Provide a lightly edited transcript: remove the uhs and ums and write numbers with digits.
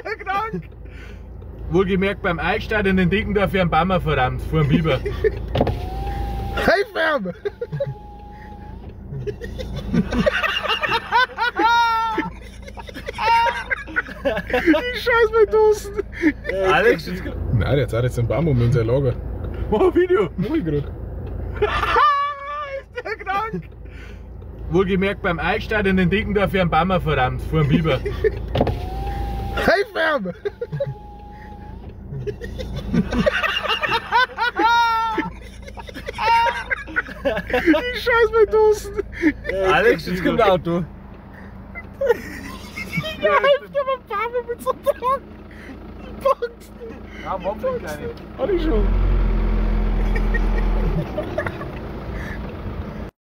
der krank? Wohlgemerkt beim Einsteigen in den Dickendorf für einen Bammer verrammt, vor einem Biber. Hilf ihm! Ich scheiß mir Dosen! Alex, jetzt kommt. Nein, der hat jetzt einen Baum um in sein Lager. Mach ein Video! Mach ich grad. Ist der krank? Wohlgemerkt beim Einsteigen in den Dickendorf für einen Bammer verrammt, vor einem Biber. Hilf ihm! Ich scheiß mir Dosen! Alex, jetzt kommt ein Auto. Ja, hilft dir beim Baum mit so einem Tag! Die Boxen! Ja, warum nicht, Kleine? Hatte ich schon.